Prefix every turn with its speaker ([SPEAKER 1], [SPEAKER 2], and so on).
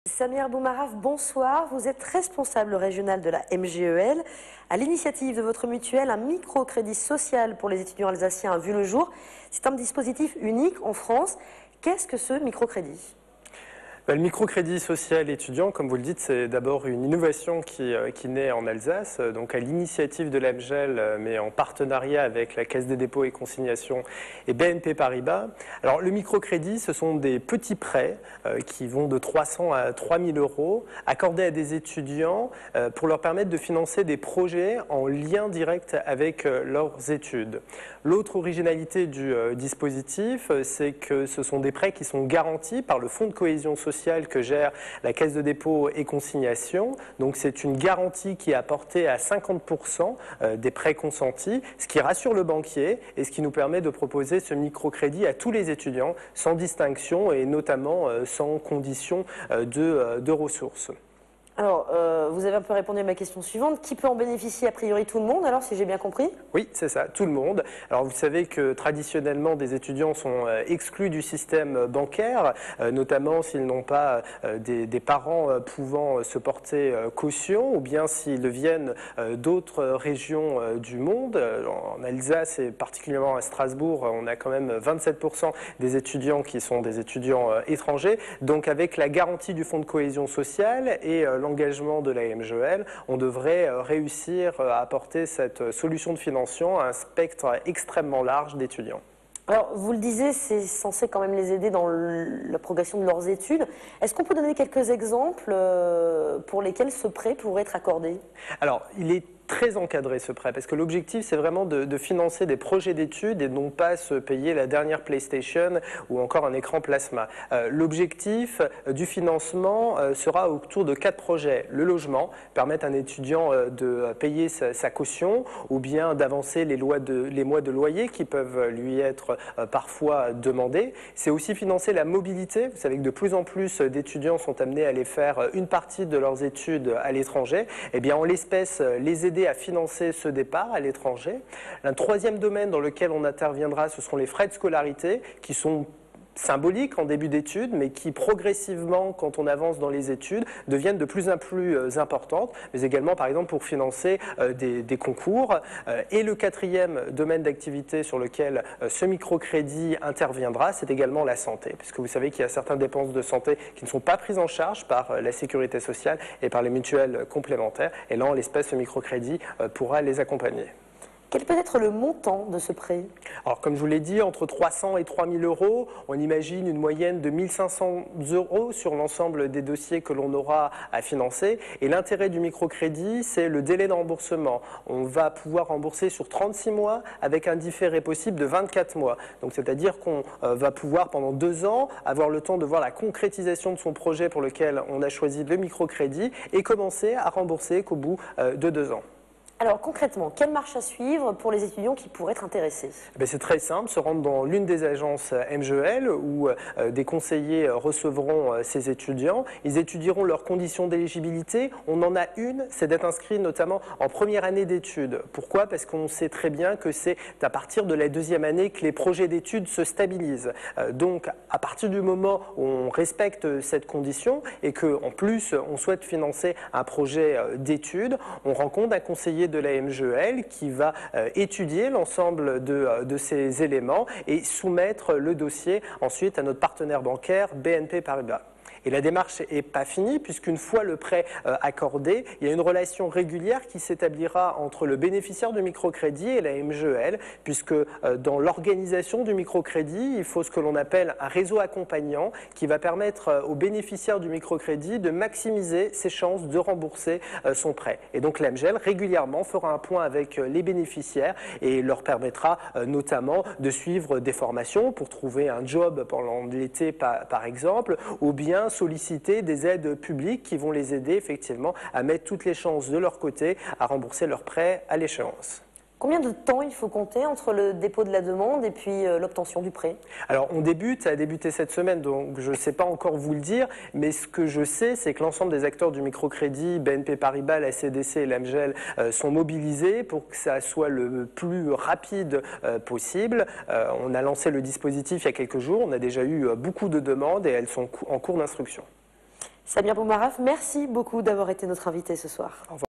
[SPEAKER 1] Samir Boumaraf, bonsoir. Vous êtes responsable régional de la MGEL. À l'initiative de votre mutuelle, un microcrédit social pour les étudiants alsaciens a vu le jour. C'est un dispositif unique en France. Qu'est-ce que ce microcrédit ?
[SPEAKER 2] Le microcrédit social étudiant, comme vous le dites, c'est d'abord une innovation qui naît en Alsace, donc à l'initiative de la MGEL, mais en partenariat avec la Caisse des dépôts et consignations et BNP Paribas. Alors le microcrédit, ce sont des petits prêts qui vont de 300 à 3000 euros, accordés à des étudiants pour leur permettre de financer des projets en lien direct avec leurs études. L'autre originalité du dispositif, c'est que ce sont des prêts qui sont garantis par le Fonds de cohésion sociale que gère la Caisse de dépôt et consignation. Donc c'est une garantie qui est apportée à 50% des prêts consentis, ce qui rassure le banquier et ce qui nous permet de proposer ce microcrédit à tous les étudiants sans distinction et notamment sans condition de ressources.
[SPEAKER 1] Alors, vous avez un peu répondu à ma question suivante. Qui peut en bénéficier? A priori tout le monde, alors, si j'ai bien compris?
[SPEAKER 2] Oui, c'est ça, tout le monde. Alors, vous savez que traditionnellement, des étudiants sont exclus du système bancaire, notamment s'ils n'ont pas des parents pouvant se porter caution, ou bien s'ils viennent d'autres régions du monde. En Alsace et particulièrement à Strasbourg, on a quand même 27% des étudiants qui sont des étudiants étrangers. Donc, avec la garantie du Fonds de cohésion sociale et l'engagement de la MGEL, on devrait réussir à apporter cette solution de financement à un spectre extrêmement large d'étudiants.
[SPEAKER 1] Alors, vous le disiez, c'est censé quand même les aider dans la progression de leurs études. Est-ce qu'on peut donner quelques exemples pour lesquels ce prêt pourrait être accordé?
[SPEAKER 2] Alors, il est très encadré ce prêt, parce que l'objectif c'est vraiment de financer des projets d'études et non pas se payer la dernière PlayStation ou encore un écran plasma. L'objectif du financement sera autour de 4 projets. Le logement, permettre à un étudiant de payer sa caution ou bien d'avancer les mois de loyer qui peuvent lui être parfois demandés. C'est aussi financer la mobilité. Vous savez que de plus en plus d'étudiants sont amenés à aller faire une partie de leurs études à l'étranger. Eh bien, en l'espèce, les aider à financer ce départ à l'étranger. Un troisième domaine dans lequel on interviendra, ce seront les frais de scolarité qui sont symboliques en début d'études, mais qui progressivement, quand on avance dans les études, deviennent de plus en plus importantes, mais également par exemple pour financer des concours. Et le quatrième domaine d'activité sur lequel ce microcrédit interviendra, c'est également la santé, puisque vous savez qu'il y a certaines dépenses de santé qui ne sont pas prises en charge par la sécurité sociale et par les mutuelles complémentaires, et là en l'espèce ce microcrédit pourra les accompagner.
[SPEAKER 1] Quel peut être le montant de ce prêt?
[SPEAKER 2] Alors, comme je vous l'ai dit, entre 300 et 3000 euros, on imagine une moyenne de 1500 euros sur l'ensemble des dossiers que l'on aura à financer. Et l'intérêt du microcrédit, c'est le délai de remboursement. On va pouvoir rembourser sur 36 mois avec un différé possible de 24 mois. Donc, c'est-à-dire qu'on va pouvoir, pendant 2 ans, avoir le temps de voir la concrétisation de son projet pour lequel on a choisi le microcrédit et commencer à rembourser qu'au bout de 2 ans.
[SPEAKER 1] Alors concrètement, quelle marche à suivre pour les étudiants qui pourraient être intéressés?
[SPEAKER 2] C'est très simple, se rendre dans l'une des agences MGEL où des conseillers recevront ces étudiants. Ils étudieront leurs conditions d'éligibilité. On en a une, c'est d'être inscrit notamment en première année d'études. Pourquoi? Parce qu'on sait très bien que c'est à partir de la 2e année que les projets d'études se stabilisent. Donc à partir du moment où on respecte cette condition et qu'en plus on souhaite financer un projet d'études, on rencontre un conseiller de la MGEL qui va étudier l'ensemble de ces éléments et soumettre le dossier ensuite à notre partenaire bancaire BNP Paribas. Et la démarche n'est pas finie puisqu'une fois le prêt accordé, il y a une relation régulière qui s'établira entre le bénéficiaire du microcrédit et la MGEL puisque dans l'organisation du microcrédit, il faut ce que l'on appelle un réseau accompagnant qui va permettre aux bénéficiaires du microcrédit de maximiser ses chances de rembourser son prêt. Et donc la MGEL régulièrement fera un point avec les bénéficiaires et leur permettra notamment de suivre des formations pour trouver un job pendant l'été par exemple, ou bien solliciter des aides publiques qui vont les aider effectivement à mettre toutes les chances de leur côté à rembourser leur prêt à l'échéance.
[SPEAKER 1] Combien de temps il faut compter entre le dépôt de la demande et puis l'obtention du prêt?
[SPEAKER 2] Alors ça a débuté cette semaine, donc je ne sais pas encore vous le dire, mais ce que je sais, c'est que l'ensemble des acteurs du microcrédit, BNP Paribas, la CDC et la MGEL, sont mobilisés pour que ça soit le plus rapide possible. On a lancé le dispositif il y a quelques jours, on a déjà eu beaucoup de demandes et elles sont en cours d'instruction.
[SPEAKER 1] Samir Boumaraf, merci beaucoup d'avoir été notre invité ce soir.
[SPEAKER 2] Au revoir.